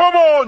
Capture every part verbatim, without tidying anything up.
Come on!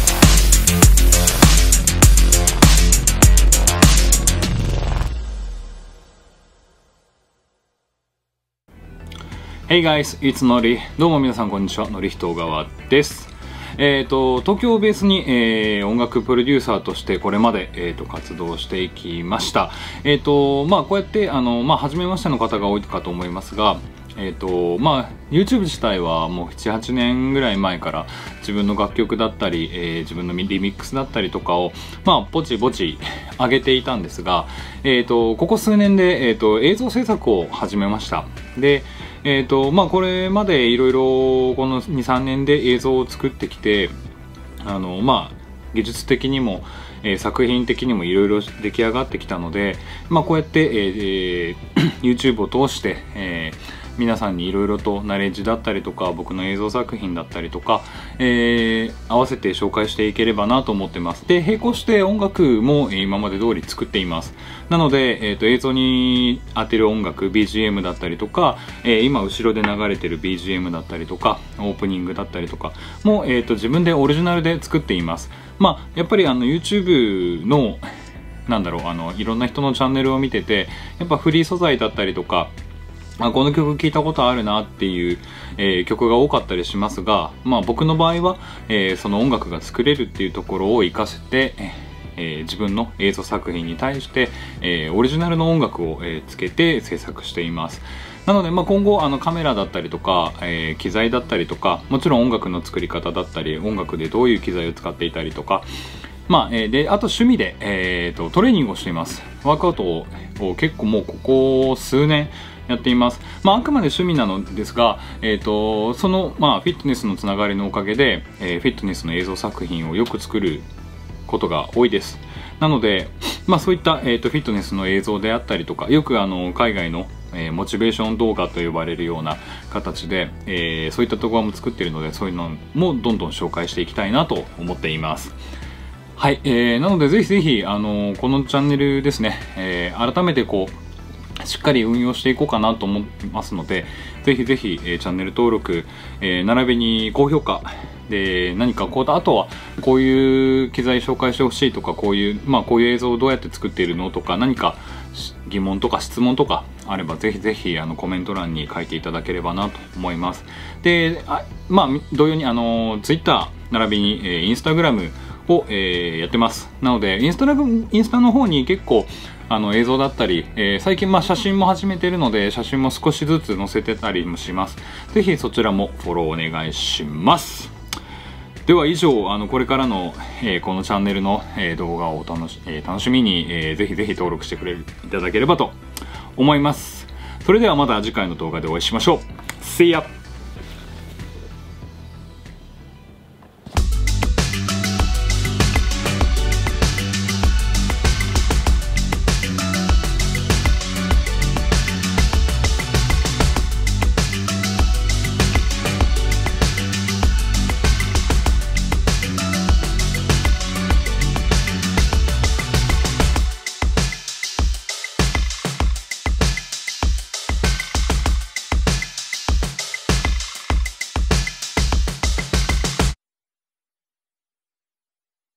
Hey guys, it's Nori。どうも皆さんこんにちは、のりひと川です。えーと、東京をベースに、えー、音楽プロデューサーとしてこれまで、えーと、活動していきました。えーと、まあこうやってあの、まあ、初めましての方が多いかと思いますが、えーと、まあ YouTube 自体はもうななはちねんぐらい前から自分の楽曲だったり、えー、自分のリミックスだったりとかをまあぼちぼち上げていたんですが、えーと、ここ数年で、えーと、映像制作を始めました。でえーとまあ、これまでいろいろこのにさんねんで映像を作ってきて、あの、まあ、技術的にも、えー、作品的にもいろいろ出来上がってきたので、まあ、こうやって、えー、YouTube を通して、えー皆さんにいろいろとナレッジだったりとか僕の映像作品だったりとか、えー、合わせて紹介していければなと思ってます。で並行して音楽も今まで通り作っています。なので、えー、と映像に当てる音楽 ビージーエム だったりとか、えー、今後ろで流れてる ビージーエム だったりとかオープニングだったりとかも、えー、と自分でオリジナルで作っています。まあやっぱりあの YouTube のなんだろうあのいろんな人のチャンネルを見ててやっぱフリー素材だったりとかあこの曲聴いたことあるなっていう、えー、曲が多かったりしますが、まあ、僕の場合は、えー、その音楽が作れるっていうところを活かせて、えー、自分の映像作品に対して、えー、オリジナルの音楽を、えー、つけて制作しています。なので、まあ、今後あのカメラだったりとか、えー、機材だったりとかもちろん音楽の作り方だったり音楽でどういう機材を使っていたりとかまあ、えー、であと趣味で、えー、とトレーニングをしています。ワークアウトを結構もうここ数年やっています。まあ、あくまで趣味なのですが、えー、とその、まあ、フィットネスのつながりのおかげで、えー、フィットネスの映像作品をよく作ることが多いです。なので、まあ、そういった、えー、とフィットネスの映像であったりとかよくあの海外のえー、モチベーション動画と呼ばれるような形で、えー、そういった動画も作っているのでそういうのもどんどん紹介していきたいなと思っています。はい、えー、なのでぜひぜひ、あのー、このチャンネルですね、えー、改めてこうしっかり運用していこうかなと思いますのでぜひぜひ、えー、チャンネル登録、えー、並びに高評価で何かこうあとはこういう機材紹介してほしいとかこういう、まあ、こういう映像をどうやって作っているのとか何か疑問とか質問とかあればぜひぜひあのコメント欄に書いていただければなと思います。であまあ同様にあの Twitter 並びに、えー、Instagram を、えー、やってます。なのでインスタラインスタの方に結構あの映像だったり、えー、最近まあ写真も始めているので写真も少しずつ載せてたりもします。ぜひそちらもフォローお願いします。では以上あのこれからの、えー、このチャンネルの、えー、動画を楽し、えー、楽しみに、えー、ぜひぜひ登録してくれるいただければと思います。それではまた次回の動画でお会いしましょう。See ya!